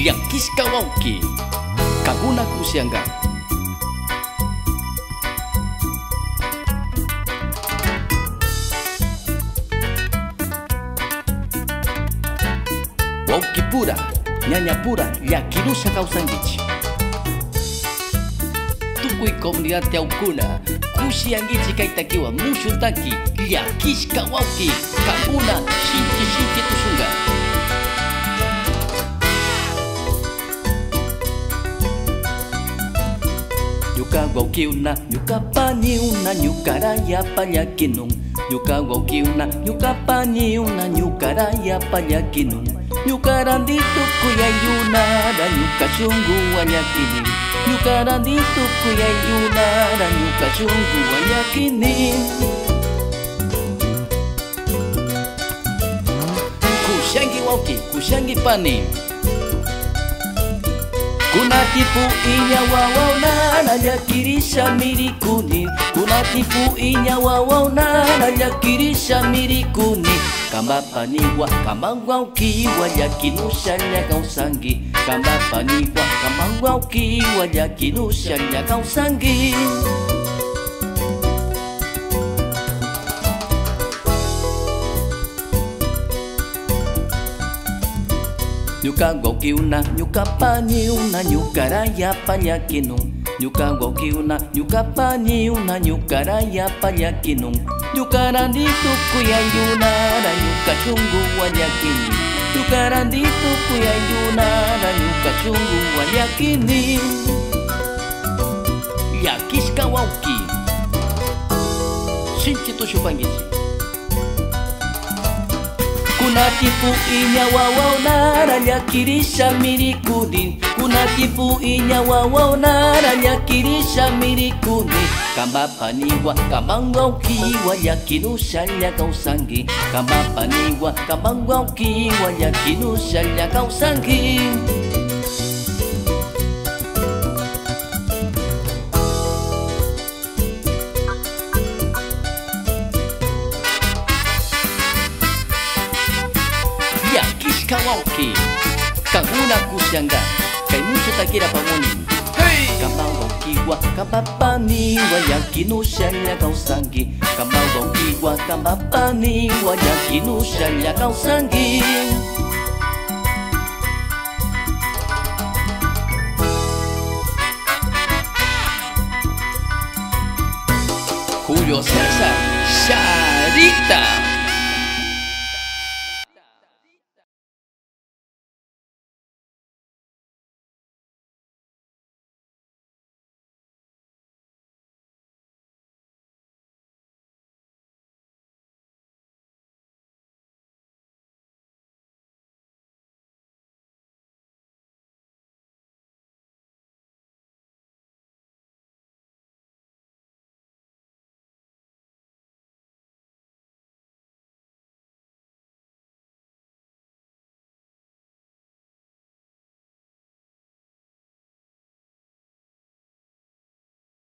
Yakishka wauki Kaguna kusianga Wauki pura, nyanya pura, yakirusha kausangichi Tukui komunidad yaukuna Kusiangichi kaitakiwa mushutaki Yakishka wauki Kaguna shinchi tusunga Nyuka waukiuna, nyuka paniuna, nyuka raya payakinung Nyuka waukiuna, nyuka paniuna, nyuka raya payakinung Nyuka randitu kuyayuna, da nyuka chungu wanyakini Nyuka randitu kuyayuna, da nyuka chungu wanyakini Kushangi wauki, kushangi pani Kuna tipu inya wawauna nanyakirisha mirikuni Kuna tipu inya wawauna nanyakirisha mirikuni Kamba paniwa kamba waukiwa yakinusha nyakausangi Kamba paniwa kamba waukiwa yakinusha nyakausangi Nyuka waukiuna, nyuka paniuna, nyuka raya payakinung Nyuka waukiuna, nyuka paniuna, nyuka raya payakinung Nyuka randitu kuyayuna, da nyuka chungu wanyakini Nyuka randitu kuyayuna, da nyuka chungu wanyakini Yakishka wauki Shinchi tushupangichi Kuna tipu inya wawauna nanyakirisha mirikuni Kuna tipu inya wawauna nanyakirisha mirikuni Kamba paniwa kamba waukiwa yakinusha nyakausangi Kamba paniwa kamba waukiwa yakinusha nyakausangi Yakishka wauki Kaguna kusianga Kaimusha takira pamoni Kamba waukiwa kamba paniwa yakinusha nyakausangi Kamba waukiwa kamba paniwa yakinusha nyakausangi Julio César Charita